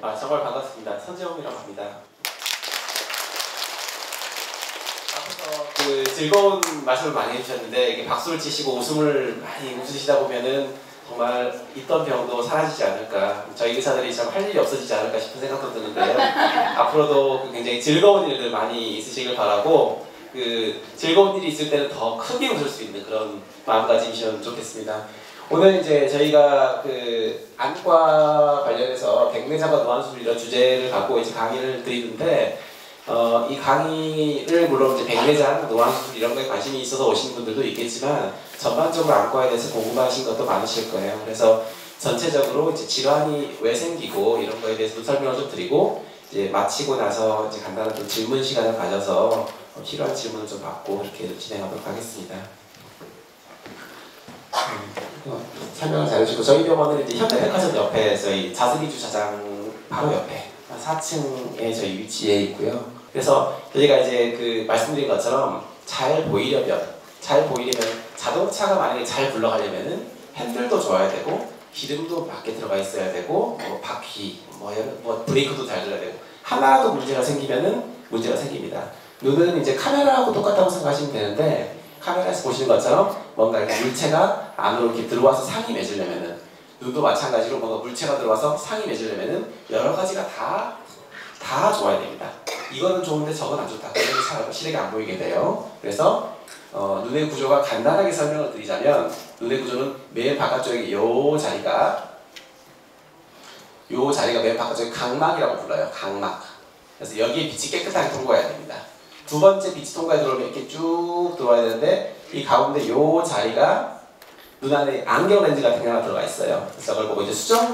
정말 반갑습니다. 선재홍이라고 합니다. 앞서서 즐거운 말씀을 많이 해주셨는데 이게 박수를 치시고 웃음을 많이 웃으시다 보면은 정말 있던 병도 사라지지 않을까, 저희 의사들이 참 할 일이 없어지지 않을까 싶은 생각도 드는데요. 앞으로도 굉장히 즐거운 일들 많이 있으시길 바라고, 즐거운 일이 있을 때는 더 크게 웃을 수 있는 그런 마음가짐이시면 좋겠습니다. 오늘 이제 저희가 안과 관련해서 백내장과 노안수술 이런 주제를 갖고 이제 강의를 드리는데, 이 강의를 물론 이제 백내장, 노안수술 이런 거에 관심이 있어서 오신 분들도 있겠지만 전반적으로 안과에 대해서 궁금하신 것도 많으실 거예요. 그래서 전체적으로 이제 질환이 왜 생기고 이런 거에 대해서 설명을 좀 드리고, 이제 마치고 나서 이제 간단한 좀 질문 시간을 가져서 필요한 질문을 좀 받고 이렇게 진행하도록 하겠습니다. 설명을 잘 해주시고, 저희 병원은 이제 현대백화점 옆에 저희 자스미 주차장 바로 옆에 4층에 저희 위치해 있고요. 그래서 저희가 이제 말씀드린 것처럼 잘 보이려면 자동차가 만약에 잘 굴러가려면은 핸들도 좋아야 되고 기름도 맞게 들어가 있어야 되고 바퀴 브레이크도 잘 들어야 되고, 하나라도 문제가 생기면은 문제가 생깁니다. 눈은 이제 카메라하고 똑같다고 생각하시면 되는데, 카메라에서 보시는 것처럼 뭔가 이렇게 물체가 안으로 이렇게 들어와서 상이 맺으려면은, 눈도 마찬가지로 뭔가 물체가 들어와서 상이 맺으려면은 여러 가지가 다 좋아야 됩니다. 이거는 좋은데 저건 안 좋다. 그러면 시력이 안 보이게 돼요. 그래서 눈의 구조가 간단하게 설명을 드리자면, 눈의 구조는 맨 바깥쪽에 요 자리가 맨 바깥쪽에 각막이라고 불러요. 각막. 그래서 여기에 빛이 깨끗하게 통과해야 됩니다. 두 번째 빛이 통과해 들어오면 이렇게 쭉 들어와야 되는데, 이 가운데 요 자리가 눈 안에 안경 렌즈 같은 게 하나 들어가 있어요. 그래서 그걸 보고 이제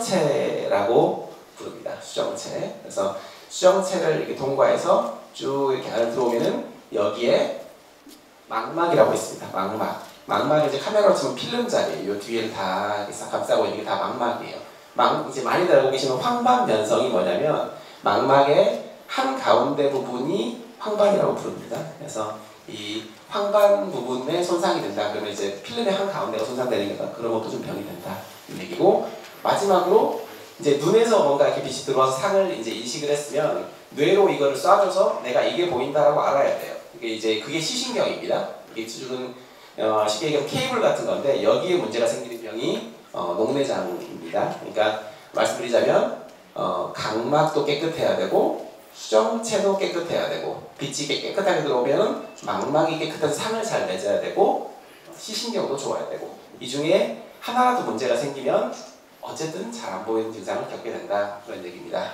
수정체라고 부릅니다. 수정체. 그래서 수정체를 이렇게 통과해서 쭉 이렇게 안에 들어오면은 여기에 망막이라고 있습니다. 망막이 이제 카메라로 치면 필름 자리예요. 요 뒤에를 다 이렇게 싹 감싸고 있는 게 다 망막이에요. 이제 많이들 알고 계시는 황반변성이 뭐냐면, 망막의 한 가운데 부분이 황반이라고 부릅니다. 그래서 이 황반 부분에 손상이 된다 그러면 이제 필름의 한 가운데가 손상되니까 그런 것도 좀 병이 된다 이 얘기고, 마지막으로 이제 눈에서 뭔가 이렇게 빛이 들어와서 상을 이제 인식을 했으면 뇌로 이거를 쏴줘서 내가 이게 보인다라고 알아야 돼요. 그게 시신경입니다. 이게 주는 쉽게 얘기하면 케이블 같은 건데, 여기에 문제가 생기는 병이 녹내장입니다. 그러니까 말씀드리자면 각막도 깨끗해야 되고 수정체도 깨끗해야 되고, 빛이 깨끗하게 들어오면 망막이 깨끗한 상을 잘 맺어야 되고, 시신경도 좋아야 되고, 이 중에 하나라도 문제가 생기면 어쨌든 잘 안 보이는 증상을 겪게 된다, 그런 얘기입니다.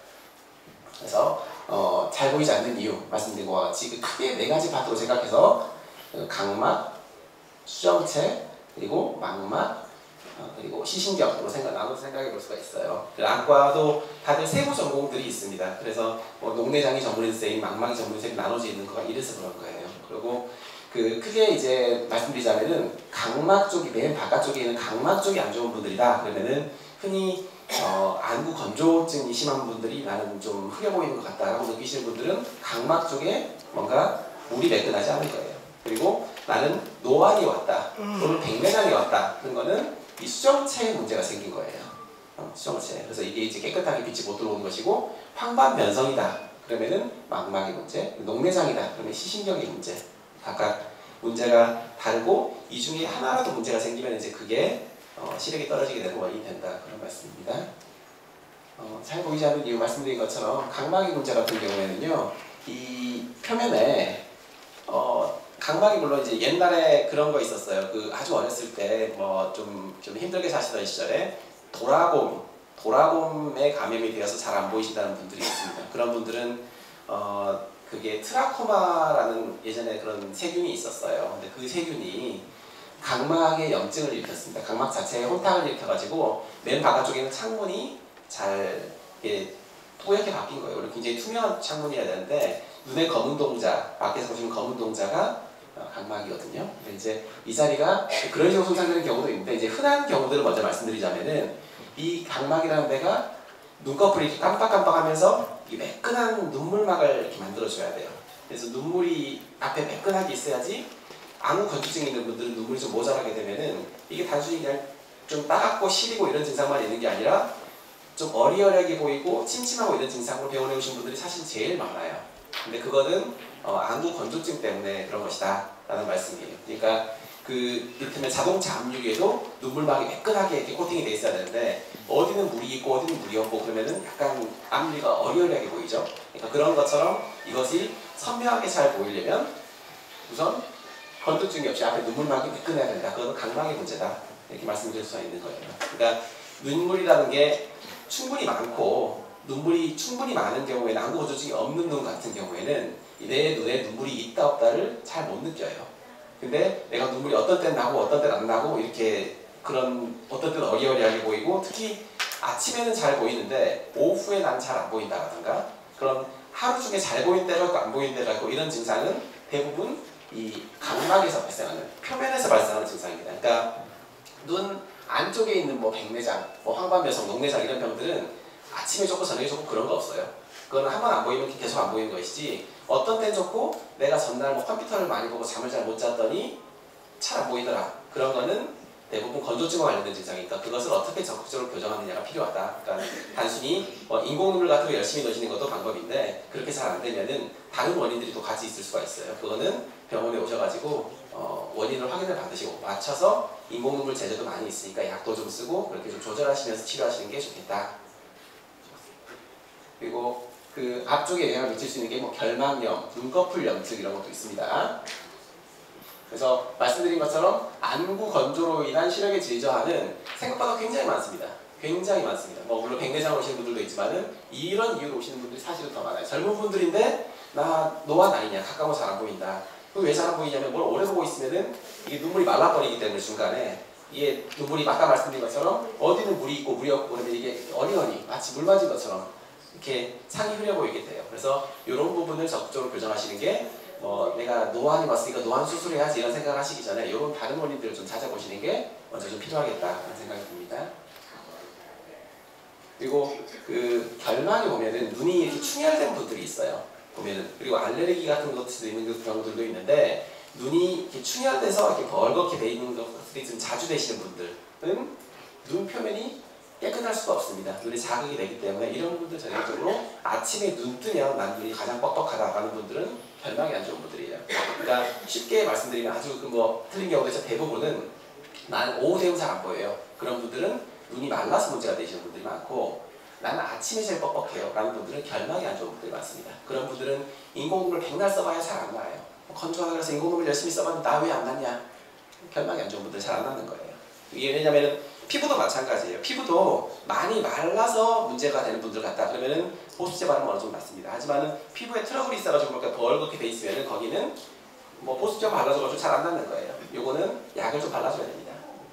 그래서 잘 보이지 않는 이유 말씀드린 것 같이 크게 4가지 파트로 생각해서 각막, 수정체, 그리고 망막, 그리고 시신경으로 나눠서 생각해 볼 수가 있어요. 안과도 다들 세부 전공들이 있습니다. 그래서 녹내장이 전문의쌤, 망막이 전문의쌤 나눠져 있는 거가 이래서 그런 거예요. 그리고 크게 이제 말씀드리자면은 각막 쪽이 맨 바깥쪽에 있는 각막 쪽이 안 좋은 분들이다 그러면은, 흔히 안구 건조증이 심한 분들이 나는 좀 흐려 보이는 것 같다라고 느끼시는 분들은 각막 쪽에 뭔가 물이 매끈하지 않을 거예요. 그리고 나는 노안이 왔다 또는 백내장이 왔다 그런 거는 이 수정체에 문제가 생긴 거예요. 수정체. 그래서 이게 이제 깨끗하게 빛이 못 들어오는 것이고, 황반변성이다 그러면은 망막의 문제, 녹내장이다 그러면 시신경의 문제, 각각 문제가 다르고, 이 중에 하나라도 문제가 생기면 이제 그게 시력이 떨어지게 되는 원인이 된다, 그런 말씀입니다. 잘 보이지 않는 이유 말씀드린 것처럼 각막의 문제 같은 경우에는요, 이 표면에 각막이 물론 이제 옛날에 그런 거 있었어요. 아주 어렸을 때 좀 힘들게 사시던 시절에 도라곰에 감염이 되어서 잘 안 보이신다는 분들이 있습니다. 그런 분들은 그게 트라코마라는 예전에 그런 세균이 있었어요. 근데 그 세균이 각막에 염증을 일으켰습니다. 각막 자체에 혼탁을 일으켜가지고 맨 바깥쪽에 있는 창문이 잘 뿌옇게 바뀐 거예요. 원래 굉장히 투명한 창문이어야 되는데, 눈의 검은 동자, 밖에서 보시면 검은 동자가 각막이거든요. 근데 이제 이 자리가 그런 식으로 손상되는 경우도 있는데, 이제 흔한 경우들을 먼저 말씀드리자면은, 이 각막이라는 데가 눈꺼풀이 이렇게 깜빡깜빡하면서 이 매끈한 눈물막을 이렇게 만들어줘야 돼요. 그래서 눈물이 앞에 매끈하게 있어야지, 안구 건조증 있는 분들은 눈물이 좀 모자라게 되면은 이게 단순히 그냥 좀 따갑고 시리고 이런 증상만 있는 게 아니라 좀 어리어리하게 보이고 침침하고 이런 증상으로 병원에 오신 분들이 사실 제일 많아요. 근데 그거는 안구 건조증 때문에 그런 것이다 라는 말씀이에요. 그러니까 그 이를테면 자동차 압력에도 눈물막이 매끈하게 이렇게 코팅이 돼 있어야 되는데 어디는 물이 있고 어디는 물이 없고 그러면은 약간 앞니가 어리어리하게 보이죠. 그러니까 그런 것처럼 이것이 선명하게 잘 보이려면 우선 건조증이 없이 앞에 눈물막이 매끈해야 된다. 그건 각막의 문제다. 이렇게 말씀드릴 수가 있는 거예요. 그러니까 눈물이라는 게 충분히 많고 눈물이 충분히 많은 경우에는 안구 건조증이 없는 눈 같은 경우에는 내 눈에 눈물이 있다 없다를 잘 못 느껴요. 근데 내가 눈물이 어떤 때는 나고 어떤 때는 안 나고 이렇게 그런 어떤 때는 어리어리하게 보이고 특히 아침에는 잘 보이는데 오후에 난 잘 안 보인다라든가 그런 하루 중에 잘 보이는 때가 있고 안 보이는 때가 있고 이런 증상은 대부분 이 각막에서 발생하는 표면에서 발생하는 증상입니다. 그러니까 눈 안쪽에 있는 뭐 백내장, 뭐 황반변성, 녹내장 이런 병들은 아침에 좋고 저녁에 좋고 그런 거 없어요. 그거는 한 번 안 보이면 계속 안 보이는 것이지 어떤 땐 좋고 내가 전날 뭐 컴퓨터를 많이 보고 잠을 잘 못 잤더니 잘 안 보이더라. 그런 거는 대부분 건조증과 관련된 증상이니까 그것을 어떻게 적극적으로 교정하느냐가 필요하다. 그러니까 단순히 인공눈물 같은 거 열심히 넣으시는 것도 방법인데 그렇게 잘 안 되면은 다른 원인들이 또 같이 있을 수가 있어요. 그거는 병원에 오셔가지고 원인을 확인을 받으시고 맞춰서 인공눈물 제제도 많이 있으니까 약도 좀 쓰고 그렇게 좀 조절하시면서 치료하시는 게 좋겠다. 그리고 그 앞쪽에 영향을 미칠 수 있는 게 뭐 결막염, 눈꺼풀 염증 이런 것도 있습니다. 그래서 말씀드린 것처럼 안구 건조로 인한 시력의 질저하는 생각보다 굉장히 많습니다. 굉장히 많습니다. 뭐 물론 백내장 오시는 분들도 있지만은 이런 이유로 오시는 분들이 사실은 더 많아요. 젊은 분들인데 나 노안 아니냐, 가까워 잘 안 보인다. 그 왜 잘 안 보이냐면 뭘 오래 보고 있으면은 이게 눈물이 말라버리기 때문에 중간에 이게 눈물이 아까 말씀드린 것처럼 어디는 물이 있고 물이 없고 그러면 이게 어리어리 마치 물 맞은 것처럼 이렇게 상이 흐려 보이게 돼요. 그래서 이런 부분을 적극적으로 교정하시는 게 내가 노안이 왔으니까 노안 수술해야지 이런 생각을 하시기 전에 이런 다른 원인들을 좀 찾아보시는 게 먼저 좀 필요하겠다는 생각이 듭니다. 그리고 그 결막에 보면은 눈이 이렇게 충혈된 분들이 있어요. 보면은 그리고 알레르기 같은 것도 있는 경우들도 있는데 눈이 이렇게 충혈돼서 이렇게 벌겋게 돼 있는 것들이 좀 자주 되시는 분들은 눈 표면이 깨끗할 수가 없습니다. 눈이 자극이 되기 때문에 이런 분들 전형적으로 아침에 눈 뜨면 난 눈이 가장 뻑뻑하다라는 분들은 결막이 안 좋은 분들이에요. 그러니까 쉽게 말씀드리면 아주 틀린 경우도 있어 대부분은 나는 오후 되면 잘 안 보여요. 그런 분들은 눈이 말라서 문제가 되시는 분들이 많고 나는 아침에 제일 뻑뻑해요 라는 분들은 결막이 안 좋은 분들이 많습니다. 그런 분들은 인공눈물 백날 써봐야 잘 안 나요. 건조하다 그래서 인공눈물 열심히 써봤는데 나 왜 안 났냐? 결막이 안 좋은 분들 잘 안 낫는 거예요. 이게 왜냐면 피부도 마찬가지예요. 피부도 많이 말라서 문제가 되는 분들 같다. 그러면은 보습제 바르면 어느 정도 낫습니다. 하지만은 피부에 트러블이 있어가지고 그렇게 벌겋게 돼 있으면은 거기는 뭐 보습제 발라줘가지고 잘 안 낫는 거예요. 요거는 약을 좀 발라줘야 됩니다.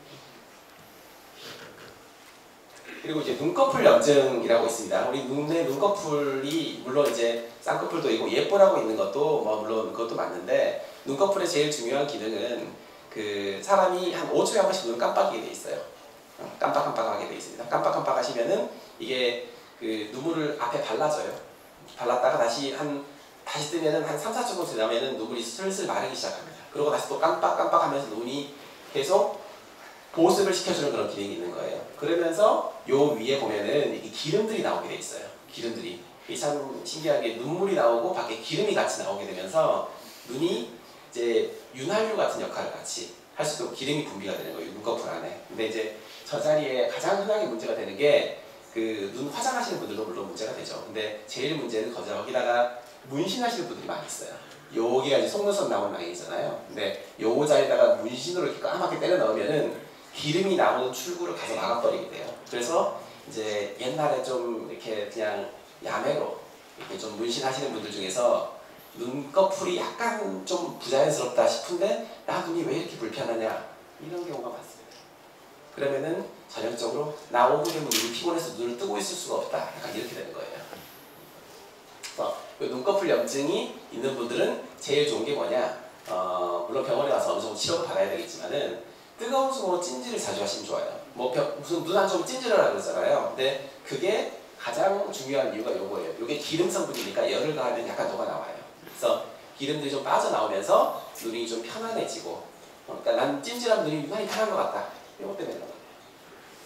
그리고 이제 눈꺼풀 염증이라고 있습니다. 우리 눈꺼풀이 물론 이제 쌍꺼풀도 있고 예쁘라고 있는 것도 물론 그것도 맞는데 눈꺼풀의 제일 중요한 기능은 그 사람이 한 5초에 한 번씩 눈을 깜빡이게 돼 있어요. 깜빡깜빡하게 돼 있습니다. 깜빡깜빡 하시면은 이게 그 눈물을 앞에 발라줘요. 발랐다가 다시 뜨면은 한 3, 4초 정도 지나면은 눈물이 슬슬 마르기 시작합니다. 그리고 다시 또 깜빡깜빡 하면서 눈이 계속 보습을 시켜주는 그런 기능이 있는 거예요. 그러면서 요 위에 보면은 이렇게 기름들이 나오게 돼 있어요. 기름들이. 이게 참 신기하게 눈물이 나오고 밖에 기름이 같이 나오게 되면서 눈이 이제 윤활유 같은 역할을 같이 할 수 있도록 기름이 분비가 되는 거예요. 눈꺼풀 안에. 근데 이제 저 자리에 가장 흔하게 문제가 되는 게 그 눈 화장하시는 분들도 물론 문제가 되죠. 근데 제일 문제는 거기다가 문신하시는 분들이 많이 있어요. 여기가 이제 속눈썹 나오는 라인이잖아요. 근데 요 자리에다가 문신으로 이렇게 까맣게 때려 넣으면은 기름이 나오는 출구를 가서 막아버리게 돼요. 그래서 이제 옛날에 좀 이렇게 그냥 야매로 이렇게 좀 문신하시는 분들 중에서 눈꺼풀이 약간 좀 부자연스럽다 싶은데 나 눈이 왜 이렇게 불편하냐 이런 경우가 많습니다. 그러면은 전형적으로 나 오후 되면 눈이 피곤해서 눈을 뜨고 있을 수가 없다 약간 이렇게 되는 거예요. 그래서 눈꺼풀 염증이 있는 분들은 제일 좋은 게 뭐냐 물론 병원에 가서 어느 정도 치료를 받아야 되겠지만은 뜨거운 수건으로 찜질을 자주 하시면 좋아요. 무슨 눈 안 좋으면 찜질하라고 그러잖아요. 근데 그게 가장 중요한 이유가 요거예요. 요게 기름 성분이니까 열을 가하면 약간 녹아 나와요. 그래서 기름들이 좀 빠져나오면서 눈이 좀 편안해지고 그러니까 난 찜질하면 눈이 유난히 편한 것 같다. 이것 때문에 그런 거예요.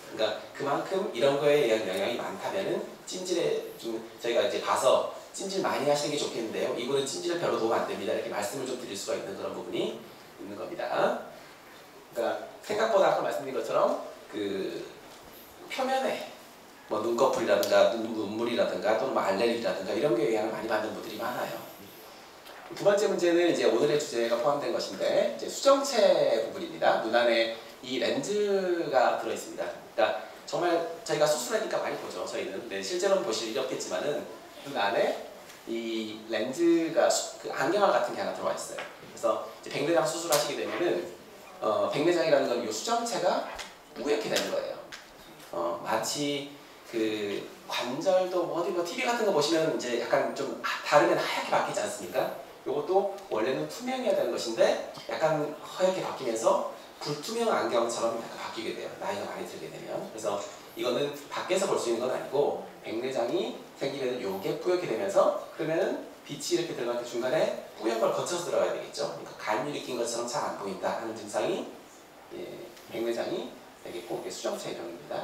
그러니까 그만큼 이런 거에 대한 영향이 많다면은 찜질에 좀 저희가 이제 봐서 찜질 많이 하시는 게 좋겠는데요. 이분은 찜질에 별로 도움 안 됩니다. 이렇게 말씀을 좀 드릴 수가 있는 그런 부분이 있는 겁니다. 그러니까 생각보다 아까 말씀드린 것처럼 그 표면에 뭐 눈꺼풀이라든가 눈물이라든가 또는 뭐 알레르기라든가 이런 게 영향을 많이 받는 분들이 많아요. 두 번째 문제는 이제 오늘의 주제가 포함된 것인데 이제 수정체 부분입니다. 눈 안에 이 렌즈가 들어 있습니다. 그러니까 정말 저희가 수술하니까 많이 보죠. 저희는 네, 실제로는 보실 일이 없겠지만은 눈 안에 이 렌즈가 그 안경알 같은 게 하나 들어와 있어요. 그래서 이제 백내장 수술하시게 되면은 백내장이라는 건 이 수정체가 뿌옇게 되는 거예요. 마치 그 관절도 어디 뭐 TV 같은 거 보시면 이제 약간 좀 다르면 하얗게 바뀌지 않습니까? 이것도 원래는 투명해야 되는 것인데 약간 허옇게 바뀌면서 불투명 안경처럼 약간 바뀌게 돼요. 나이가 많이 들게 되면. 그래서 이거는 밖에서 볼 수 있는 건 아니고 백내장이 생기면 요게 뿌옇게 되면서 그러면은 빛이 이렇게 들어갈 때 중간에 뿌연 걸 거쳐서 들어가야 되겠죠. 그러니까 간유리 낀 것처럼 잘 안 보인다 하는 증상이 백내장이 되겠고 이게 수정체의 병입니다.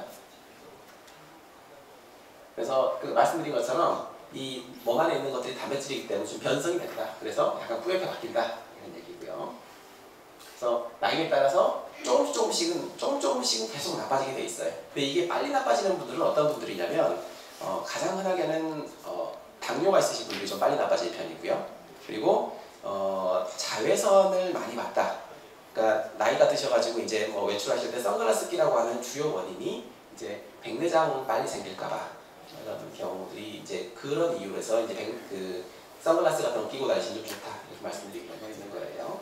그래서 그 말씀드린 것처럼 이 몸 안에 있는 것들이 단백질이기 때문에 좀 변성이 된다. 그래서 약간 뿌옇게 바뀐다 이런 얘기고요. 그래서 나이에 따라서 조금씩은 계속 나빠지게 돼 있어요. 근데 이게 빨리 나빠지는 분들은 어떤 분들이냐면 가장 흔하게는 당뇨가 있으신 분들이 좀 빨리 나빠질 편이고요. 그리고 자외선을 많이 봤다. 그러니까 나이가 드셔가지고 이제 뭐 외출하실 때 선글라스 끼라고 하는 주요 원인이 이제 백내장 빨리 생길까봐 이런 경우들이 이제 그런 이유로 해서 이제 그 선글라스 같은 거 끼고 다니시는 게 좋다 이렇게 말씀드리고 있는 거예요.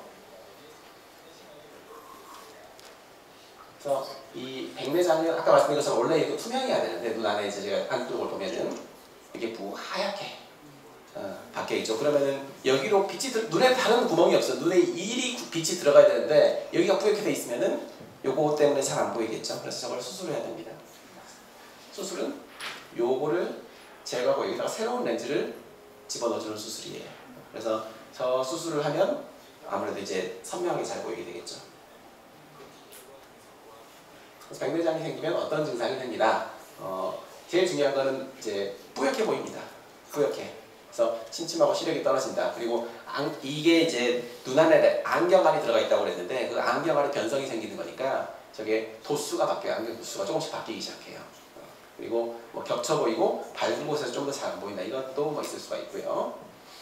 그래서 이 백내장은 아까 말씀드린 것처럼 원래 이거 투명해야 되는데 눈 안에 이제 제가 안쪽을 보면은 이게 하얗게 박혀 있죠. 그러면은 여기로 빛이 눈에 다른 구멍이 없어. 눈에 일이 빛이 들어가야 되는데 여기가 뿌옇게 돼 있으면은 요거 때문에 잘 안 보이겠죠. 그래서 저걸 수술해야 됩니다. 수술은 요거를 제거하고 여기다가 새로운 렌즈를 집어넣어주는 수술이에요. 그래서 저 수술을 하면 아무래도 이제 선명하게 잘 보이게 되겠죠. 그래서 백내장이 생기면 어떤 증상이 생기나 제일 중요한 거는 이제 뿌옇게 보입니다. 뿌옇게. 그래서 침침하고 시력이 떨어진다. 그리고 이게 이제 눈 안에 안경알이 들어가 있다고 그랬는데 그 안경알에 변성이 생기는 거니까 저게 도수가 바뀌어요. 안경 도수가 조금씩 바뀌기 시작해요. 그리고 뭐 겹쳐 보이고 밝은 곳에서 좀 더 잘 안 보인다. 이것도 뭐 있을 수가 있고요.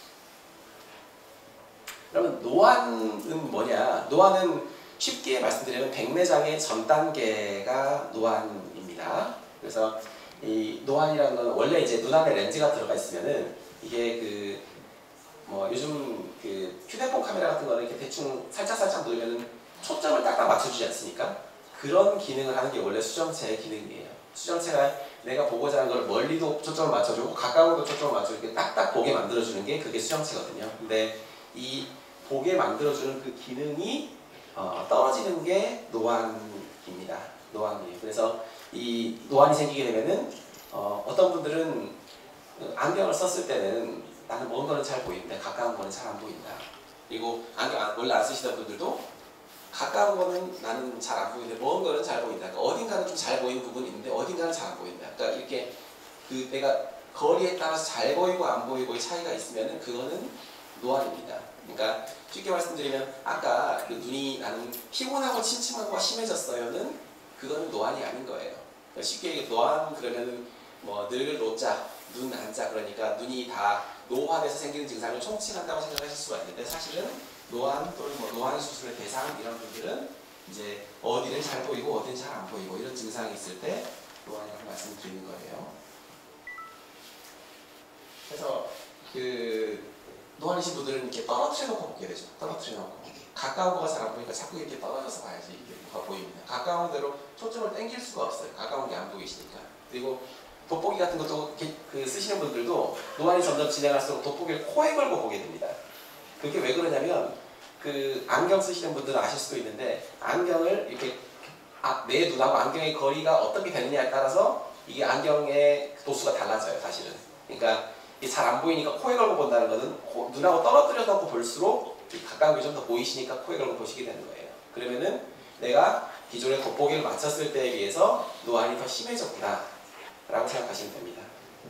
그러면 노안은 뭐냐? 노안은 쉽게 말씀드리면 백내장의 전 단계가 노안입니다. 그래서 이 노안이라는 건 원래 이제 눈 안에 렌즈가 들어가 있으면은 이게 그 뭐 요즘 그 휴대폰 카메라 같은 거는 이렇게 대충 살짝 누르면은 초점을 딱딱 맞춰주지 않습니까? 그런 기능을 하는 게 원래 수정체의 기능이에요. 수정체가 내가 보고자 하는 걸 멀리도 초점을 맞춰주고 가까워도 초점을 맞춰주고 이렇게 딱딱 보게 만들어주는 게 그게 수정체거든요. 근데 이 보게 만들어주는 그 기능이 떨어지는 게 노안입니다. 노안이에요. 그래서 이 노안이 생기게 되면은 어떤 분들은 안경을 썼을 때는 나는 먼 거는 잘 보이는데 가까운 거는 잘 안 보인다. 그리고 안경 원래 안 쓰시던 분들도 가까운 거는 나는 잘 안 보이는데 먼 거는 잘 보인다. 그러니까 어딘가는 좀 잘 보이는 부분이 있는데 어딘가는 잘 안 보인다. 그러니까 이렇게 그 내가 거리에 따라서 잘 보이고 안 보이고의 차이가 있으면은 그거는 노안입니다. 그러니까 쉽게 말씀드리면 아까 그 눈이 나는 피곤하고 침침하고 심해졌어요는 그거는 노안이 아닌 거예요. 그러니까 쉽게 얘기해 노안 그러면은 뭐 늙을 노자 눈 안자 그러니까 눈이 다 노화돼서 생기는 증상을 총칭한다고 생각하실 수가 있는데 사실은 노안 또는 뭐 노안 수술의 대상 이런 분들은 이제 어디는 잘 보이고 어디는 잘 안 보이고 이런 증상이 있을 때 노안이라고 말씀드리는 거예요. 그래서 그 노안이신 분들은 이렇게 떨어뜨려 놓고 보게 되죠. 떨어뜨려 놓고 가까운 거가 잘 안 보니까 자꾸 이렇게 떨어져서 봐야지 이게 뭐가 보입니다. 가까운 대로 초점을 당길 수가 없어요. 가까운 게 안 보이시니까. 그리고 돋보기 같은 것도 그 쓰시는 분들도 노안이 점점 진행할수록 돋보기를 코에 걸고 보게 됩니다. 그게 왜 그러냐면 그 안경 쓰시는 분들은 아실 수도 있는데 안경을 이렇게 내 눈하고 안경의 거리가 어떻게 되느냐에 따라서 이게 안경의 도수가 달라져요. 사실은. 그러니까 잘 안 보이니까 코에 걸고 본다는 것은 눈하고 떨어뜨려 놓고 볼수록 가까운 게 좀 더 보이시니까 코에 걸고 보시게 되는 거예요. 그러면은 내가 기존의 돋보기를 맞췄을 때에 비해서 노안이 더 심해졌구나 라고 생각하시면 됩니다.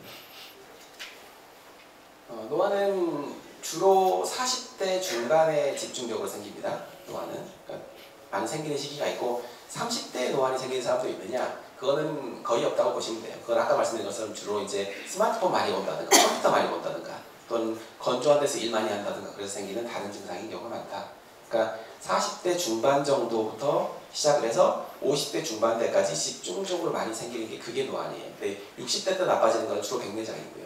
노안은 주로 40대 중반에 집중적으로 생깁니다. 노안은 그러니까 많이 생기는 시기가 있고 30대에 노안이 생기는 사람도 있느냐? 그거는 거의 없다고 보시면 돼요. 그건 아까 말씀드린 것처럼 주로 이제 스마트폰 많이 본다든가 컴퓨터 많이 본다든가 또는 건조한 데서 일 많이 한다든가 그래서 생기는 다른 증상인 경우가 많다. 그러니까 40대 중반 정도부터 시작을 해서 50대 중반 때까지 집중적으로 많이 생기는 게 그게 노안이에요. 근데 60대 때 나빠지는 건 주로 백내장이고요.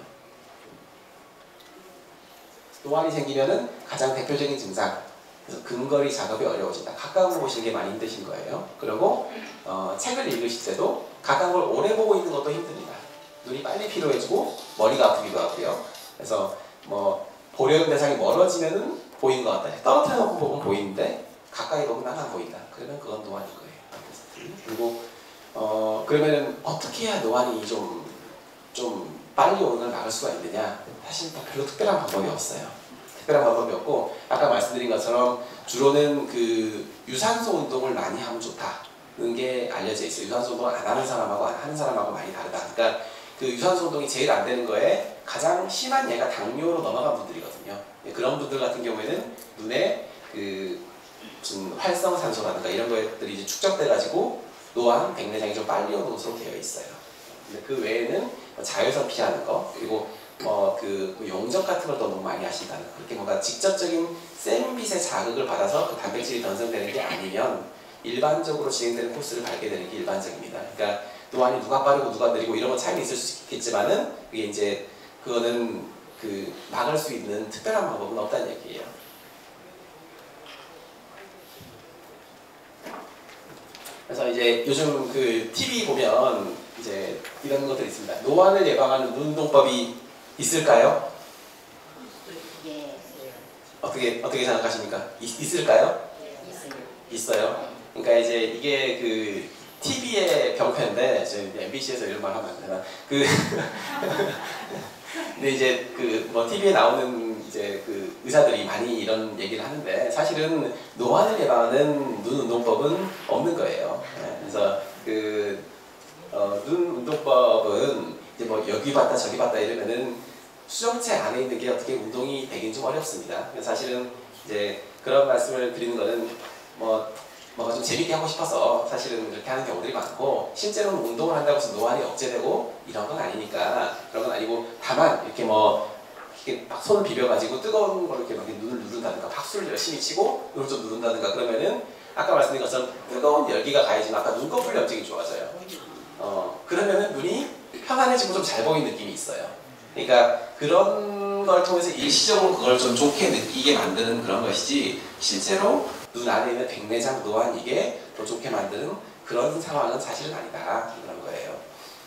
노안이 생기면은 가장 대표적인 증상, 그래서 근거리 작업이 어려워진다. 가까운 거 보시는 게 많이 힘드신 거예요. 그리고 책을 읽으실 때도 가까운 걸 오래 보고 있는 것도 힘듭니다. 눈이 빨리 피로해지고 머리가 아프기도 하고요. 그래서 뭐 보려는 대상이 멀어지면은 보이는 것 같다. 떨어뜨려 놓고 보면 보이는데 가까이 보면 난 안 보인다. 그러면 그건 노안인 거예요. 그리고 그러면은 어떻게 해야 노안이 좀 빨리 오는 걸 막을 수가 있느냐? 사실 별로 특별한 방법이 없어요. 특별한 방법이 없고 아까 말씀드린 것처럼 주로는 그 유산소 운동을 많이 하면 좋다는 게 알려져 있어요. 유산소 운동을 안 하는 사람하고 하는 사람하고 많이 다르다. 그러니까 그 유산소 운동이 제일 안 되는 거에 가장 심한 예가 당뇨로 넘어간 분들이거든요. 그런 분들 같은 경우에는 눈에 그 무슨 활성산소라든가 이런 것들이 이제 축적돼가지고 노안, 백내장이 좀 빨리 오는 것으로 되어 있어요. 근데 그 외에는 자외선 피하는 거 그리고 용접 같은 걸 너무 많이 하신다는 거. 그렇게 뭔가 직접적인 센빛의 자극을 받아서 그 단백질이 변성되는 게 아니면 일반적으로 진행되는 코스를 밟게 되는 게 일반적입니다. 그러니까 노안이 누가 빠르고 누가 느리고 이런 건 차이는 있을 수 있겠지만은 그게 이제 그거는 그 막을 수 있는 특별한 방법은 없다는 얘기예요. 그래서 이제 요즘 그 TV 보면 이제 이런 것들이 있습니다. 노안을 예방하는 눈운동법이 있을까요? 예. 어떻게 생각하십니까? 있을까요? 있어요. 그러니까 이제 이게 그 TV의 병폐인데 저희 MBC에서 이런 말 하면 안 되나? 근데 이제 그 뭐 TV에 나오는 이제 그 의사들이 많이 이런 얘기를 하는데 사실은 노안을 예방하는 눈 운동법은 없는 거예요. 그래서 눈 운동법은 이제 뭐 여기 봤다 저기 봤다 이러면은 수정체 안에 있는 게 어떻게 운동이 되긴 좀 어렵습니다. 사실은 이제 그런 말씀을 드리는 거는 뭐가 좀 재밌게 하고 싶어서 사실은 그렇게 하는 경우들이 많고 실제로는 운동을 한다고 해서 노안이 억제되고 이런 건 아니니까 그런 건 아니고 다만 이렇게 이렇게 막 손을 비벼가지고 뜨거운 걸 이렇게 막 눈을 누른다든가 박수를 열심히 치고 눈을 좀 누른다든가 그러면은 아까 말씀드린 것처럼 뜨거운 열기가 가해지면 아까 눈꺼풀 염증이 좋아져요. 그러면은 눈이 편안해지고 좀 잘 보이는 느낌이 있어요. 그러니까 그런 걸 통해서 일시적으로 그걸 좀 좋게 느끼게 만드는 그런 것이지 실제로 눈 안에 있는 백내장, 노안 이게 더 좋게 만드는 그런 상황은 사실은 아니다. 그런 거예요.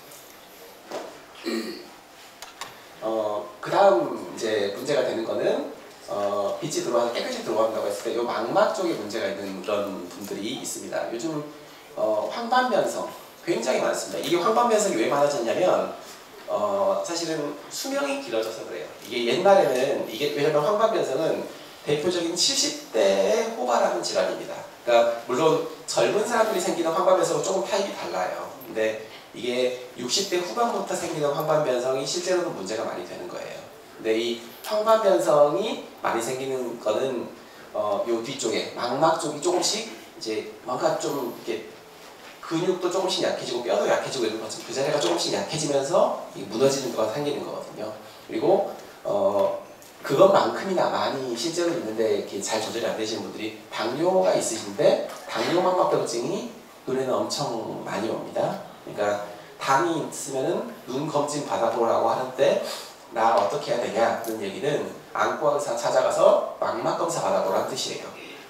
그 다음 이제 문제가 되는 거는 빛이 들어와서 깨끗이 들어간다고 했을 때 이 망막 쪽에 문제가 있는 그런 분들이 있습니다. 요즘 황반변성 굉장히 많습니다. 이게 황반변성이 왜 많아졌냐면 사실은 수명이 길어져서 그래요. 이게 옛날에는 왜냐면 황반변성은 대표적인 70대에 호발하는 질환입니다. 그러니까 물론 젊은 사람들이 생기는 황반변성은 조금 타입이 달라요. 근데 이게 60대 후반부터 생기는 황반변성이 실제로는 문제가 많이 되는 거예요. 근데 이 황반변성이 많이 생기는 거는 요 뒤쪽에 망막 쪽이 조금씩 이제 뭔가 좀 이렇게 근육도 조금씩 약해지고 뼈도 약해지고 이런 것처럼 그 자리가 조금씩 약해지면서 무너지는 거가 생기는 거거든요. 그리고 그것만큼이나 많이 실제로 있는데 이렇게 잘 조절이 안 되시는 분들이 당뇨가 있으신데 당뇨 망막병증이 눈에는 엄청 많이 옵니다. 그러니까 당이 있으면은 눈 검진 받아보라고 하는데 나 어떻게 해야 되냐는 얘기는 안과 의사 찾아가서 망막 검사 받아보라는 뜻이에요.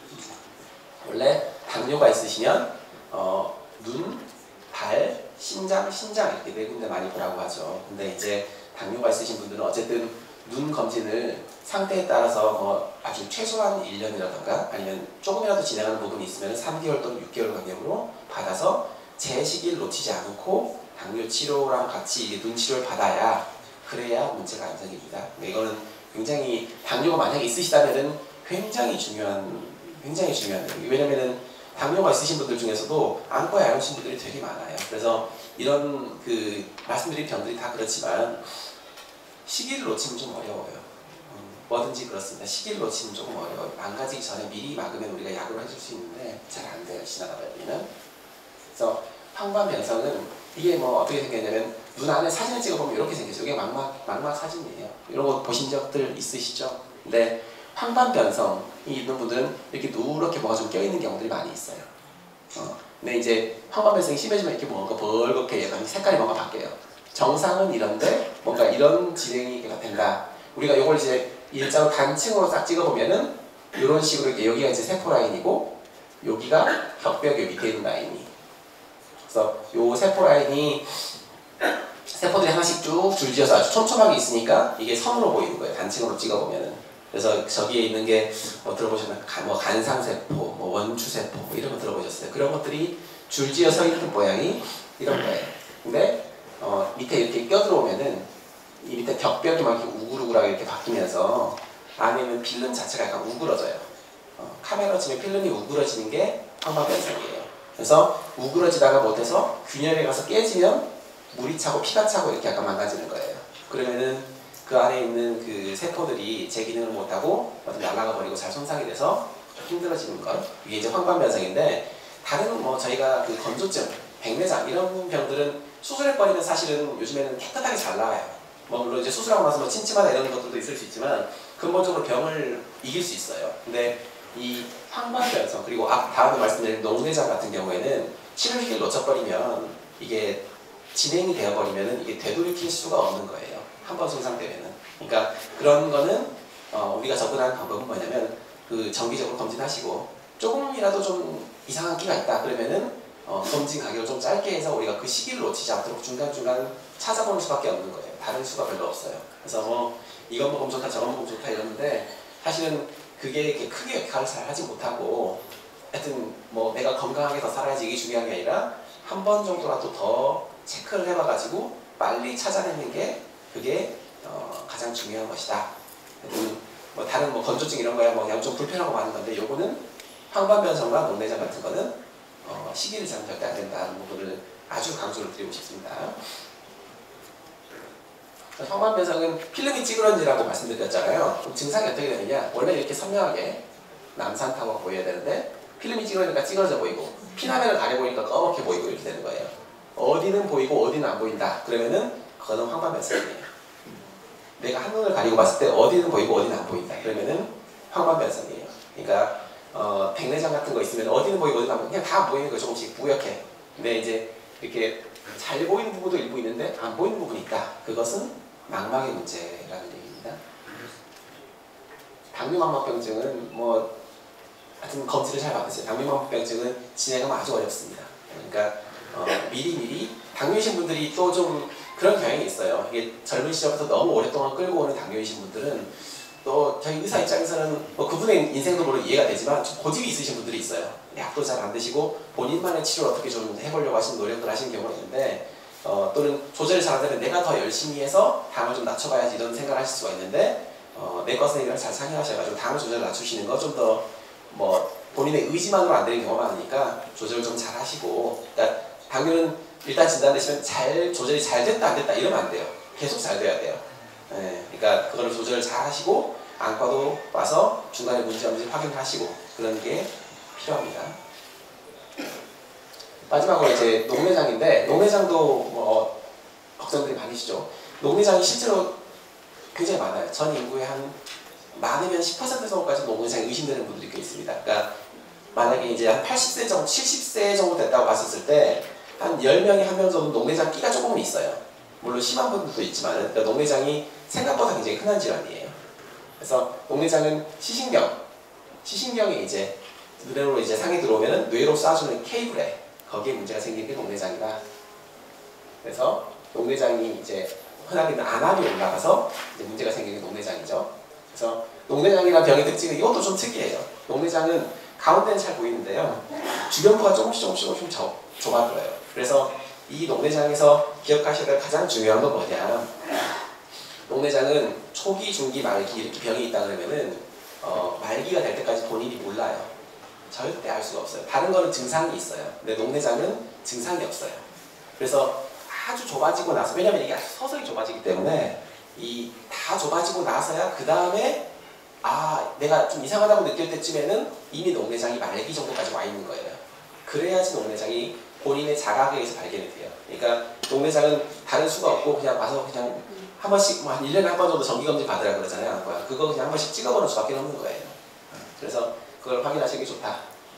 원래 당뇨가 있으시면 눈, 발, 신장 이렇게 네 군데 많이 보라고 하죠. 근데 이제 당뇨가 있으신 분들은 어쨌든 눈 검진을 상태에 따라서 아주 최소한 1년이라던가 아니면 조금이라도 지나가는 부분이 있으면 3개월 또는 6개월 간격으로 받아서 제 시기를 놓치지 않고 당뇨 치료랑 같이 눈 치료를 받아야 그래야 문제가 안 생깁니다. 이거는 굉장히 당뇨가 만약에 있으시다면은 굉장히 중요한 얘기예요. 왜냐면은 당뇨가 있으신 분들 중에서도 안과에 안 오신 분들이 되게 많아요. 그래서 이런 그 말씀드린 병들이 다 그렇지만 시기를 놓치면 좀 어려워요. 뭐든지 그렇습니다. 시기를 놓치면 조금 어려워요. 망가지기 전에 미리 막으면 우리가 약으로 해줄 수 있는데 잘 안 돼요. 지나가다 보면. 그래서 황반변성은 이게 뭐 어떻게 생겼냐면 눈 안에 사진을 찍어보면 이렇게 생겼어요. 이게 망막 사진이에요. 이런 거 보신 적들 있으시죠? 근데 황반변성이 있는 분들은 이렇게 누렇게 뭐가 좀 껴있는 경우들이 많이 있어요. 근데 이제 황반변성이 심해지면 이렇게 뭔가 벌겋게 약간 색깔이 뭔가 바뀌어요. 정상은 이런데 뭔가 이런 진행이 된다. 우리가 이걸 이제 일자로 단층으로 싹 찍어보면은 이런 식으로 이렇게 여기가 이제 세포 라인이고 여기가 벽벽 밑에 있는 라인이. 그래서 요 세포 라인이 세포들이 하나씩 쭉 줄지어서 아주 촘촘하게 있으니까 이게 선으로 보이는 거예요. 단층으로 찍어보면은. 그래서 저기에 있는 게 뭐 들어보셨나요? 뭐 간상세포, 뭐 원추세포 뭐 이런 거 들어보셨어요? 그런 것들이 줄지어 서 있는 모양이 이런 거예요. 근데 밑에 이렇게 껴들어오면은 이 밑에 벽벽이 막 이렇게 우글우글하게 이렇게 바뀌면서 안에 있는 필름 자체가 약간 우그러져요. 카메라 치면 필름이 우그러지는 게 황반변성이에요. 그래서 우그러지다가 못해서 균열에 가서 깨지면 물이 차고 피가 차고 이렇게 약간 망가지는 거예요. 그러면은 그 안에 있는 그 세포들이 제 기능을 못하고 날아가 버리고 잘 손상이 돼서 힘들어지는 것. 이게 이제 황반변성인데 다른 뭐 저희가 그 건조증, 백내장 이런 병들은 수술해버리면 사실은 요즘에는 깨끗하게 잘 나와요. 뭐 물론 이제 수술하고 나서 뭐 침침하다 이런 것들도 있을 수 있지만 근본적으로 병을 이길 수 있어요. 근데 이 황반변성 그리고 다음에 말씀드린 녹내장 같은 경우에는 치료 시기를 놓쳐버리면 이게 진행이 되어버리면 이게 되돌이킬 수가 없는 거예요. 한 번 손상되면은. 그러니까 그런 거는 우리가 접근하는 방법은 뭐냐면 그 정기적으로 검진하시고 조금이라도 좀 이상한 끼가 있다 그러면은 검진 가격을 좀 짧게 해서 우리가 그 시기를 놓치지 않도록 중간중간 찾아보는 수밖에 없는 거예요. 다른 수가 별로 없어요. 그래서 뭐 이건 먹으면 좋다 저건 먹으면 좋다 이러는데 사실은 그게 이렇게 크게 역할을 잘 하지 못하고 하여튼 뭐 내가 건강하게 더 살아야지 이게 중요한 게 아니라 한 번 정도라도 더 체크를 해봐가지고 빨리 찾아내는 게 그게 가장 중요한 것이다. 뭐 다른 뭐 건조증 이런 거야 뭐 그냥 좀 불편하고 많은 건데 요거는 황반변성과 녹내장 같은 거는 시기를 잘못 절대 안 된다는 부분을 아주 강조를 드리고 싶습니다. 황반변성은 필름이 찌그러지라고 말씀드렸잖아요. 그럼 증상이 어떻게 되느냐? 원래 이렇게 선명하게 남산타워가 보여야 되는데 필름이 찌그러지니까 찌그러져 보이고 피라면을 가려보니까 검게 보이고 이렇게 되는 거예요. 어디는 보이고 어디는 안 보인다. 그러면은 그거는 황반변성이에요. 내가 한눈을 가리고 봤을 때 어디는 보이고 어디는 안 보인다. 그러면은 황반변성이에요. 그러니까 백내장 같은 거 있으면 어디는 보이고 어디는 안 보이고 그냥 다 보이는 거 조금씩 뿌옇게. 근데 이제 이렇게 잘 보이는 부분도 일부 있는데 안 보이는 부분이 있다. 그것은 망막의 문제라는 얘기입니다. 당뇨망막병증은 뭐 하여튼 검진을 잘 받으세요. 당뇨망막병증은 진행하면 아주 어렵습니다. 그러니까 미리미리 당뇨이신 분들이 또 좀 그런 경향이 있어요. 이게 젊은 시절부터 너무 오랫동안 끌고 오는 당뇨이신 분들은 또 저희 의사 입장에서는 뭐 그분의 인생도 물론 이해가 되지만 좀 고집이 있으신 분들이 있어요. 약도 잘 안 드시고 본인만의 치료를 어떻게 좀 해보려고 하시는 노력을 하시는 경우가 있는데 또는 조절을 잘 안 되면 내가 더 열심히 해서 당을 좀 낮춰봐야지 이런 생각을 하실 수가 있는데 내과 선생님이랑 잘 상의하셔가지고 당을 조절 낮추시는 거 좀 더 뭐 본인의 의지만으로 안 되는 경우가 많으니까 조절 좀 잘 하시고 그러니까 당뇨는 일단 진단되시면 조절이 잘 됐다 안 됐다 이러면 안 돼요. 계속 잘 돼야 돼요. 그러니까 그거를 조절을 잘 하시고 안과도 와서 중간에 문제 없는지 확인하시고 그런 게 필요합니다. 마지막으로 이제 녹내장인데 녹내장도 뭐 걱정들이 많으시죠. 녹내장이 실제로 굉장히 많아요. 전 인구의 한 많으면 10% 정도까지 녹내장이 의심되는 분들이 꽤 있습니다. 그러니까 만약에 이제 한 80세 정도, 70세 정도 됐다고 봤었을 때 한 10명에 1명 정도 녹내장 끼가 조금은 있어요. 물론 심한 분들도 있지만 그러니까 녹내장이 생각보다 굉장히 흔한 질환이에요. 그래서 녹내장은 시신경이 이제 뇌로 이제 상에 들어오면은 뇌로 쏴주는 케이블에 거기에 문제가 생기는 게 녹내장이다. 그래서 녹내장이 이제 흔하게 안압이 올라가서 이제 문제가 생기는 게 녹내장이죠. 그래서 녹내장이라는 병의 특징은 이것도 좀 특이해요. 녹내장은 가운데는 잘 보이는데요. 주변부가 조금씩 좁아들어요. 그래서 이 녹내장에서 기억하셔야 될 가장 중요한 건 뭐냐. 녹내장은 초기, 중기, 말기 이렇게 병이 있다 그러면은 말기가 될 때까지 본인이 몰라요. 절대 알 수가 없어요. 다른 거는 증상이 있어요. 근데 녹내장은 증상이 없어요. 그래서 아주 좁아지고 나서, 왜냐면 이게 아주 서서히 좁아지기 때문에 이 다 좁아지고 나서야 그 다음에 내가 좀 이상하다고 느낄 때쯤에는 이미 녹내장이 말기 정도까지 와 있는 거예요. 그래야지 녹내장이 본인의 자각에 의해서 발견이 돼요. 그러니까 녹내장은 다른 수가 없고 그냥 와서 그냥 한 번씩 한 1년에 한 번 정도 정기검진 받으라 그러잖아요. 그거 그냥 한 번씩 찍어보는 수밖에 없는 거예요. 그래서 그걸 확인하시는 게 좋다.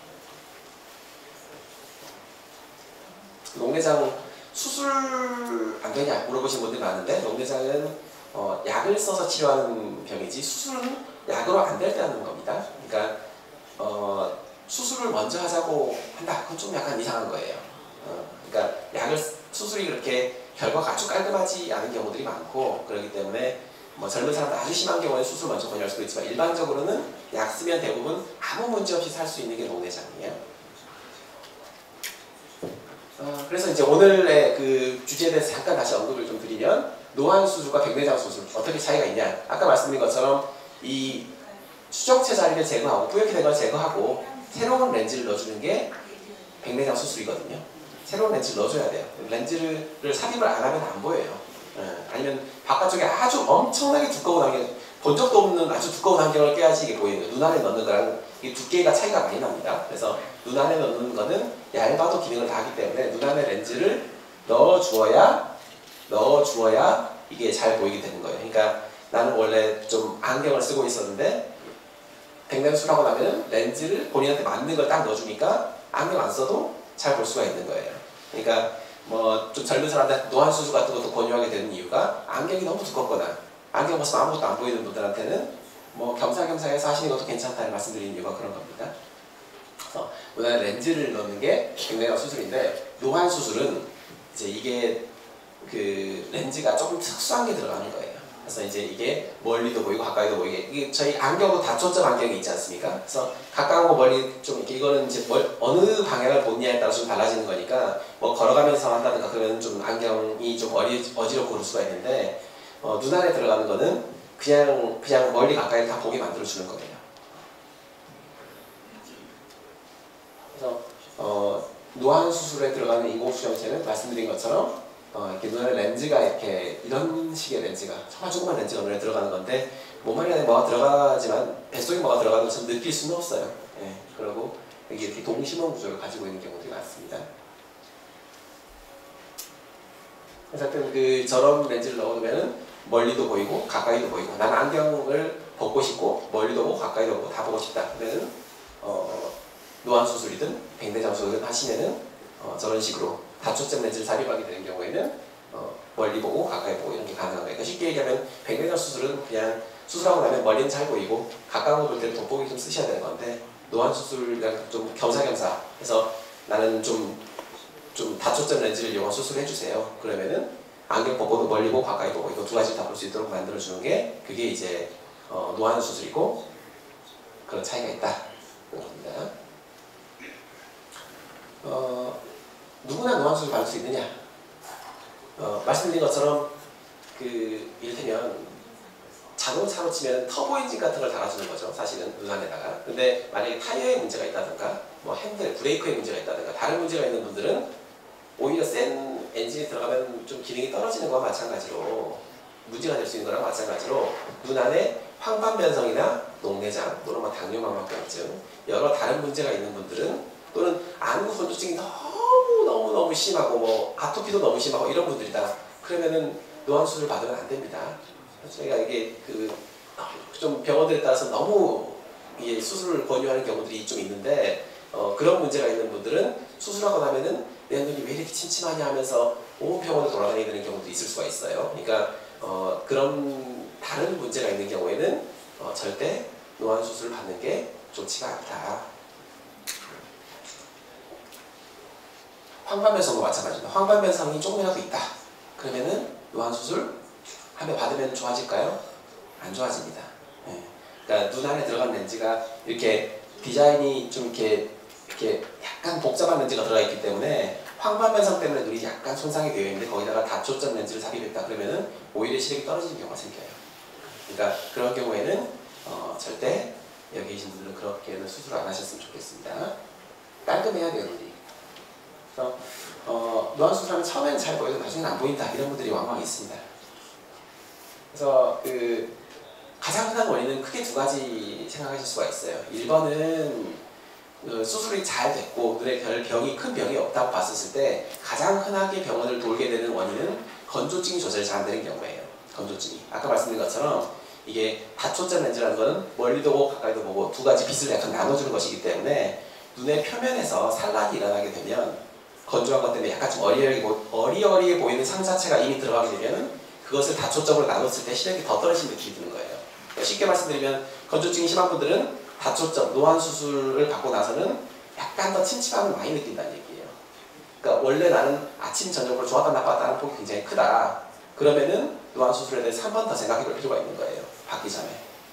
녹내장 수술 안 되냐 물어보신 분들이 많은데, 녹내장은 약을 써서 치료하는 병이지 수술은 약으로 안 될 때 하는 겁니다. 그러니까 수술을 먼저 하자고 한다. 그건 좀 약간 이상한 거예요. 그러니까 수술이 그렇게 결과가 아주 깔끔하지 않은 경우들이 많고, 그렇기 때문에 뭐 젊은 사람들 아주 심한 경우에 수술 먼저 권유할 수도 있지만, 일반적으로는 약 쓰면 대부분 아무 문제 없이 살 수 있는 게 녹내장이에요. 그래서 이제 오늘의 그 주제에 대해서 잠깐 다시 언급을 좀 드리면, 노안 수술과 백내장 수술 어떻게 차이가 있냐. 아까 말씀드린 것처럼 이 수정체 자리를 제거하고 뿌옇게 된 걸 제거하고 새로운 렌즈를 넣어주는 게 백내장 수술이거든요. 새로운 렌즈를 넣어줘야 돼요. 렌즈를 삽입을 안 하면 안 보여요. 아니면 바깥쪽에 아주 엄청나게 두꺼운 안경, 본 적도 없는 아주 두꺼운 안경을 껴야지 이게 보이는 거예요. 눈 안에 넣는 거랑 이 두께가 차이가 많이 납니다. 그래서 눈 안에 넣는 거는 얇아도 기능을 다 하기 때문에 눈 안에 렌즈를 넣어주어야 이게 잘 보이게 되는 거예요. 그러니까 나는 원래 좀 안경을 쓰고 있었는데 백내장 수술하고 나면 렌즈를 본인한테 맞는 걸 딱 넣어주니까 안경 안 써도 잘 볼 수가 있는 거예요. 그러니까 뭐 좀 젊은 사람들 노안 수술 같은 것도 권유하게 되는 이유가, 안경이 너무 두껍거나 안경 벗으면 아무것도 안 보이는 분들한테는 뭐 겸사겸사해서 하시는 것도 괜찮다는 말씀드리는 이유가 그런 겁니다. 그래서 렌즈를 넣는 게 백내장 수술인데, 노안 수술은 이제 이게 그 렌즈가 조금 특수한 게 들어가는 거예요. 그래서 이제 이게 멀리도 보이고 가까이도 보이게, 이게 저희 안경도 다초점 안경이 있지 않습니까? 그래서 가까운 거 멀리 좀 이렇게, 이거는 이제 어느 방향을 보느냐에 따라서 좀 달라지는 거니까 뭐 걸어가면서 한다든가 그러면 좀 안경이 좀 어지럽고 그럴 수가 있는데, 눈 안에 들어가는 거는 그냥 멀리 가까이 다 보게 만들어 주는 거예요. 그래서 노안 수술에 들어가는 인공수정체는 말씀드린 것처럼 이렇게 눈에 렌즈가 이렇게 이런 식의 렌즈가, 정말 조그만 렌즈가 눈에 들어가는 건데, 몸 안에 뭐가 들어가지만 뱃속에 뭐가 들어가는 것처럼 느낄 수는 없어요. 예, 그리고 여기 이렇게 동심원 구조를 가지고 있는 경우들이 많습니다. 그래서 하여튼 저런 렌즈를 넣어두면은 멀리도 보이고 가까이도 보이고, 나는 안경을 벗고 싶고 멀리도 보고 가까이도 보고 다 보고 싶다. 그러면 노안 수술이든 백내장 수술이든 하시면은 저런 식으로 다초점 렌즈를 삽입하게 되는 경우에는 멀리 보고 가까이 보고 이런 게 가능한 거예요. 그러니까 쉽게 얘기하면 백내장 수술은 그냥 수술하고 나면 멀리는 잘 보이고 가까운 거 볼 때는 돋보기 좀 쓰셔야 되는 건데, 노안 수술이랑 좀 겸사겸사 해서 나는 좀 다초점 렌즈를 이용한 수술을 해주세요. 그러면은 안경 벗고도 멀리 보고 가까이 보고 이거 두 가지 다 볼 수 있도록 만들어주는 게, 그게 이제 노안 수술이고, 그런 차이가 있다. 그런 겁니다. 누구나 노안 수술 받을 수 있느냐? 말씀드린 것처럼 이를테면 자동차로 치면 터보 엔진 같은 걸 달아주는 거죠. 사실은 눈 안에다가. 근데 만약에 타이어에 문제가 있다든가 뭐 핸들, 브레이크에 문제가 있다든가 다른 문제가 있는 분들은 오히려 센 엔진이 들어가면 좀 기능이 떨어지는 거와 마찬가지로, 문제가 될 수 있는 거랑 마찬가지로 눈 안에 황반변성이나 녹내장 또는 뭐 당뇨망막병증, 여러 다른 문제가 있는 분들은, 또는 안구 건조증이 너무 심하고 뭐 아토피도 너무 심하고 이런 분들이다. 그러면은 노안 수술 받으면 안 됩니다. 저희가 이게 좀 병원들에 따라서 너무 이게 수술을 권유하는 경우들이 좀 있는데, 그런 문제가 있는 분들은 수술하고 나면은 내 눈이 왜 이렇게 침침하냐 하면서 온 병원을 돌아다니는 경우도 있을 수가 있어요. 그러니까 그런 다른 문제가 있는 경우에는 절대 노안 수술을 받는 게 좋지가 않다. 황반변성도 마찬가지입니다. 황반변성이 조금이라도 있다. 그러면은 노안 수술 하면 받으면 좋아질까요? 안 좋아집니다. 네. 그러니까 눈 안에 들어간 렌즈가 이렇게 디자인이 좀 이렇게 약간 복잡한 렌즈가 들어가 있기 때문에 황반변성 때문에 눈이 약간 손상이 되어 있는데, 거기다가 다초점 렌즈를 삽입했다 그러면은 오히려 시력이 떨어지는 경우가 생겨요. 그러니까 그런 경우에는 절대 여기 계신 분들은 그렇게는 수술을 안 하셨으면 좋겠습니다. 깔끔해야 돼요, 눈이. 그래서 노안 수술하면 처음에는 잘 보여도 나중에는 안 보인다 이런 분들이 왕왕 있습니다. 그래서 가장 흔한 원인은 크게 두 가지 생각하실 수가 있어요. 1번은 수술이 잘 됐고 눈에 별 병이 큰 병이 없다고 봤었을 때 가장 흔하게 병원을 돌게 되는 원인은 건조증이 조절이 잘 안 되는 경우예요. 건조증이. 아까 말씀드린 것처럼 이게 다초점 렌즈라는 거는 멀리도 보고 가까이도 보고 두 가지 빛을 약간 나눠주는 것이기 때문에 눈의 표면에서 산란이 일어나게 되면 건조한 것 때문에 약간 좀 어리어리해 보이는 상 자체가 이미 들어가게 되면 그것을 다초점으로 나눴을 때 시력이 더 떨어지는 느낌이 드는 거예요. 쉽게 말씀드리면 건조증이 심한 분들은 다초점, 노안 수술을 받고 나서는 약간 더 침침함을 많이 느낀다는 얘기예요. 그러니까 원래 나는 아침, 저녁으로 좋았다 나빴다 하는 폭이 굉장히 크다. 그러면은 노안 수술에 대해서 한 번 더 생각해 볼 필요가 있는 거예요. 받기 전에.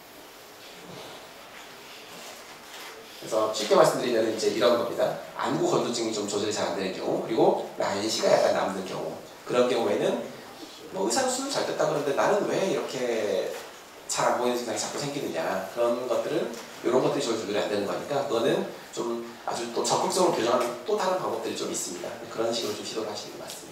그래서 쉽게 말씀드리면 이제 이런 겁니다. 안구 건조증이 좀 조절이 잘 안 되는 경우, 그리고 난시가 약간 남는 경우. 그런 경우에는 뭐 의사는 수술 잘 됐다 그러는데 나는 왜 이렇게 잘 안 보이는 증상이 자꾸 생기느냐. 그런 것들은 이런 것들이 조절이 안 되는 거니까 그거는 좀 아주 또 적극적으로 교정하는 또 다른 방법들이 좀 있습니다. 그런 식으로 좀 시도를 하시는 게 맞습니다.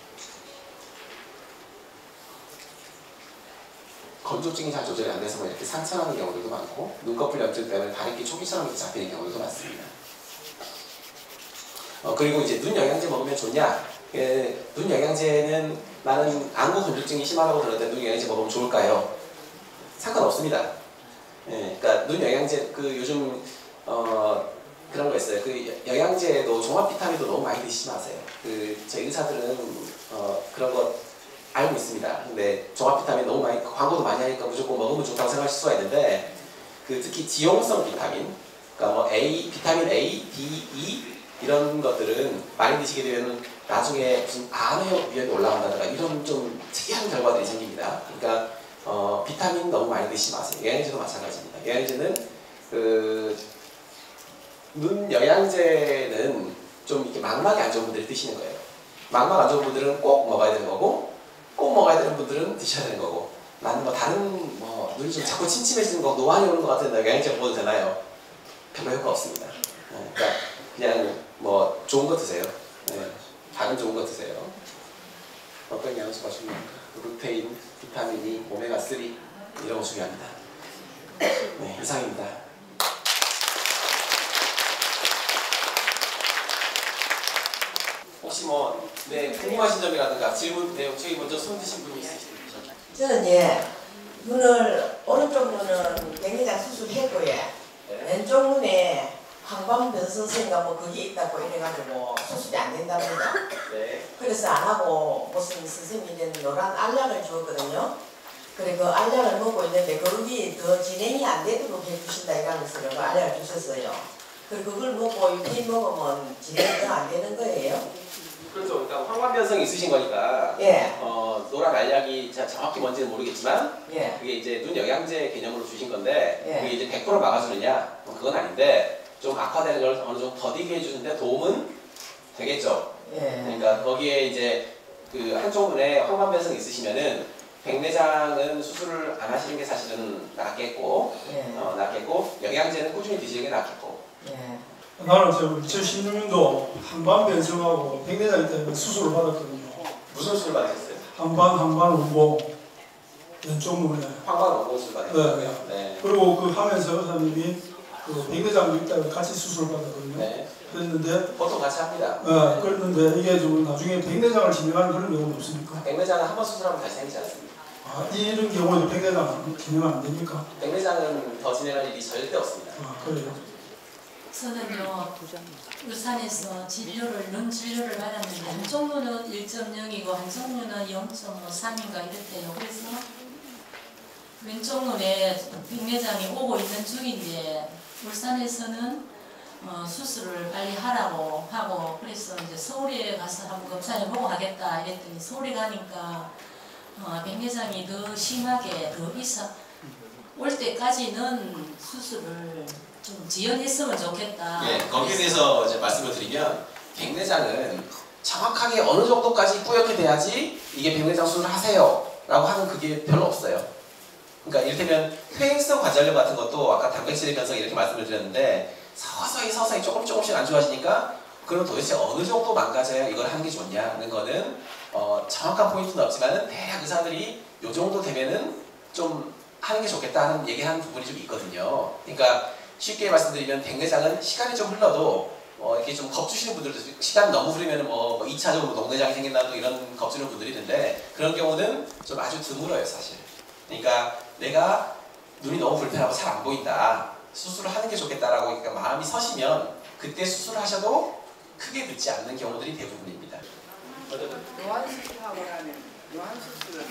건조증이 잘 조절이 안 돼서 뭐 이렇게 상처나는 경우들도 많고 눈꺼풀 염증 때문에 다리끼 초기처럼 이렇게 잡히는 경우도 많습니다. 그리고 이제 눈 영양제 먹으면 좋냐? 눈 영양제는 나는 안구 건조증이 심하다고 들었는데 눈 영양제 먹으면 좋을까요? 상관없습니다. 그러니까 눈 영양제 요즘 그런 거 있어요. 영양제도 종합 비타민도 너무 많이 드시지 마세요. 저희 의사들은 그런 거 알고 있습니다. 근데 종합 비타민 너무 많이 광고도 많이 하니까 무조건 먹으면 좋다고 생각하실 수가 있는데 특히 지용성 비타민, 그러니까 뭐 비타민 A, D, E 이런 것들은 많이 드시게 되면 나중에 무슨 암의 위험이 올라간다든가 이런 좀 특이한 결과들이 생깁니다. 그러니까 비타민 너무 많이 드시지 마세요. 영양제도 마찬가지입니다. 영양제는 눈 영양제는 좀 이렇게 망막이 안 좋은 분들이 드시는 거예요. 망막 안 좋은 분들은 꼭 먹어야 되는 거고, 꼭 먹어야 되는 분들은 드셔야 되는 거고. 나는 뭐 다른 눈이 좀 자꾸 침침해지는 거, 노안이 오는 것 같은데 영양제 먹어도 되나요? 별로 효과 없습니다. 그러니까 그냥 뭐 좋은 거 드세요. 다른 좋은 거 드세요. 어떤 영양소가 중요한가? 루테인, 비타민 E, 오메가3 이런 거 중요합니다. 네, 이상입니다. 혹시 궁금하신 점이라든가 질문 내용 저희 먼저 손 드신 분이 있으시죠? 저는 눈을 오른쪽 눈은 백내장 수술했고요. 왼쪽 눈에 황반변성인가 뭐 그게 있다고 이래가지고 수술이 안 된답니다. 네. 그래서 안 하고 무슨 선생님이 노란 알약을 주었거든요. 그래 그 알약을 먹고 있는데 거기 더 진행이 안 되도록 해주신다 이러면서 그 알약을 주셨어요. 그리고 그걸 먹고 유기 먹으면 진행이 더 안 되는 거예요. 그렇죠. 그러니까 황반변성이 있으신 거니까 예. 노란 알약이 정확히 뭔지는 모르겠지만 예. 그게 이제 눈 영양제 개념으로 주신 건데 예. 그게 이제 100% 막아주느냐? 그건 아닌데 좀 악화되는 걸 어느 정도 더디게 해주는데 도움은 되겠죠. 예. 그러니까 거기에 이제 한쪽 눈에 황반변성 있으시면은 백내장은 수술을 안 하시는 게 사실은 낫겠고, 예. 낫겠고 영양제는 꾸준히 드시는 게 낫겠고. 예. 나는 2016년도 한반변성하고 백내장 때문에 수술을 받았거든요. 무슨 수술 받으셨어요? 한반원고 왼쪽 눈에. 황반원고 수술 받으셨어요? 네. 네. 그리고 그 하면서 의사님이 백내장도 있다고 같이 수술을 받았거든요. 네. 그랬는데 보통 같이 합니다. 그랬는데 이게 좀 나중에 백내장을 진행하는 그런 경우는 없습니까? 백내장은 한 번 수술하면 다시 생기지 않습니다. 이런 경우에도 백내장 진행 안 됩니까? 백내장은 더 진행할 일이 절대 없습니다. 그래요. 저는요 울산에서 눈 진료를 받았는데 한쪽 눈은 1.0이고 한쪽 눈은 0.53인가 이랬대요. 그래서 왼쪽 눈에 백내장이 오고 있는 중인데 울산에서는 수술을 빨리 하라고 하고 그래서 이제 서울에 가서 한번 검사해보고 하겠다 이랬더니 서울에 가니까 백내장이 더 심하게 더 올 때까지는 수술을 좀 지연했으면 좋겠다. 예, 거기에 대해서 이제 말씀을 드리면 백내장은 정확하게 어느 정도까지 뿌옇게 돼야지 이게 백내장 수술을 하세요 라고 하는 그게 별로 없어요. 그러니까 이를테면 퇴행성 관절염 같은 것도 아까 단백질의 변성 이렇게 말씀을 드렸는데 서서히 조금씩 안 좋아지니까 그럼 도대체 어느 정도 망가져야 이걸 하는 게 좋냐는 거는 정확한 포인트는 없지만은 대략 의사들이 요 정도 되면은 좀 하는 게 좋겠다 하는 얘기하는 부분이 좀 있거든요. 그러니까 쉽게 말씀드리면 백내장은 시간이 좀 흘러도 이렇게 좀 겁주시는 분들도 시간 너무 흐르면 뭐 2차적으로 녹내장이 생긴다 또 이런 겁주는 분들이 있는데 그런 경우는 좀 아주 드물어요 사실. 그러니까 내가 눈이 너무 불편하고 잘 안 보인다 수술을 하는 게 좋겠다라고 그러니까 마음이 서시면 그때 수술을 하셔도 크게 늦지 않는 경우들이 대부분입니다. 노안수술하고 나면 노안수술은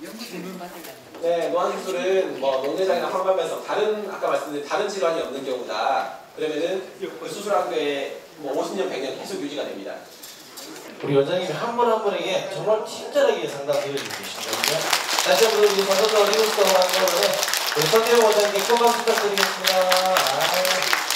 네, 노안수술은 뭐 녹내장이나 황반변성 다른 아까 말씀드린 다른 질환이 없는 경우다. 그러면은 그 수술한 거에 뭐 50년, 100년 계속 유지가 됩니다. 우리 원장님이 한 분 한 분에게 정말 친절하게 상담해 주고 계십니다. 다시 한번 우리 선생님 어디부터 하는 거는 우리 선대용 원장님께 큰 박수 부탁드리겠습니다.